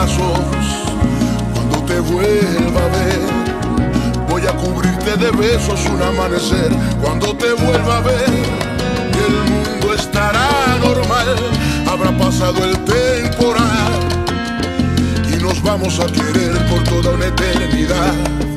brazos cuando te vuelva a ver. Voy a cubrirte de besos un amanecer cuando te vuelva a ver. Y el mundo estará normal, habrá pasado el temporal y nos vamos a querer por toda una eternidad.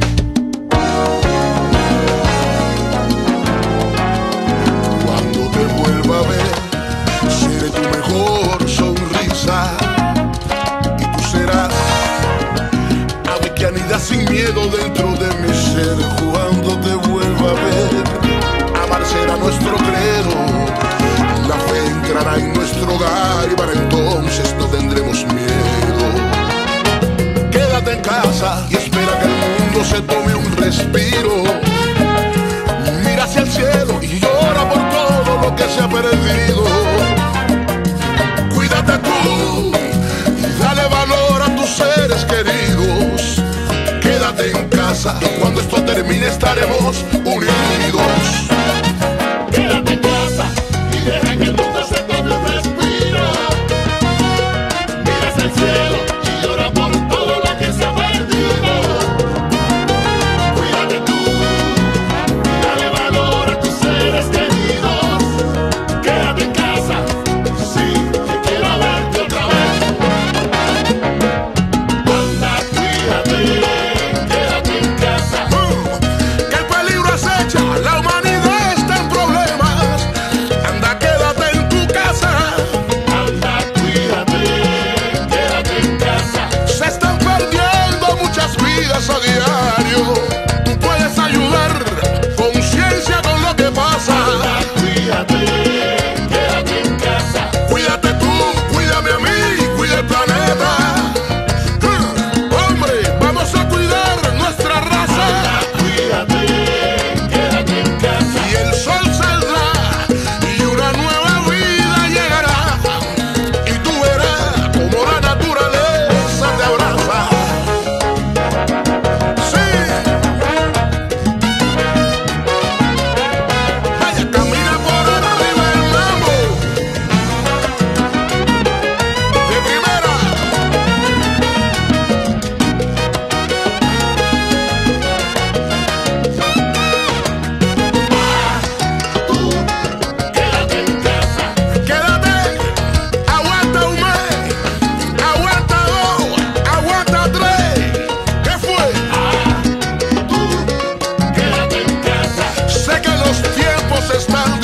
Cuando te vuelva a ver, seré tu mejor sonrisa y tú serás ave que anida sin miedo dentro de mi ser. Cuando te vuelva a ver, amar será nuestro credo, la fe entrará en nuestro hogar y para entonces no tendremos miedo. Quédate en casa y espera que el mundo se tome un respiro. Mira hacia el cielo y llora por todo lo que se ha perdido. Cuídate tú y dale valor a tus seres queridos. Quédate en casa y cuando esto termine estaremos unidos. Quédate en casa y deja que el mundo se tome un respiro. Mira hacia el cielo y llora por todo lo que se ha perdido. Cuídate tú, dale valor a tus seres queridos. Quédate en casa, sí, que quiero verte otra vez. Anda, cuídate, quédate en casa. Que el peligro acecha, la humanidad está en problemas. Anda, quédate en tu casa. Anda, cuídate, quédate en casa. Se están perdiendo muchas vidas a diario. Tú puedes ayudar, conciencia con lo que pasa. Anda, cuídate, quédate en casa. Cuídate tú, cuídame a mí, cuida el planeta. Hombre, vamos a cuidar nuestra raza. Anda, cuídate, quédate en casa. Y el sol saldrá y una nueva vida llegará. Y tú verás como la naturaleza te abraza. Sí. Vaya, camina por arriba el mambo. De primera. Tú, quédate en casa. Quédate, aguanta un mes, aguanta dos, aguanta tres. ¿Qué fue? Tú, quédate en casa. Sé que los tiempos están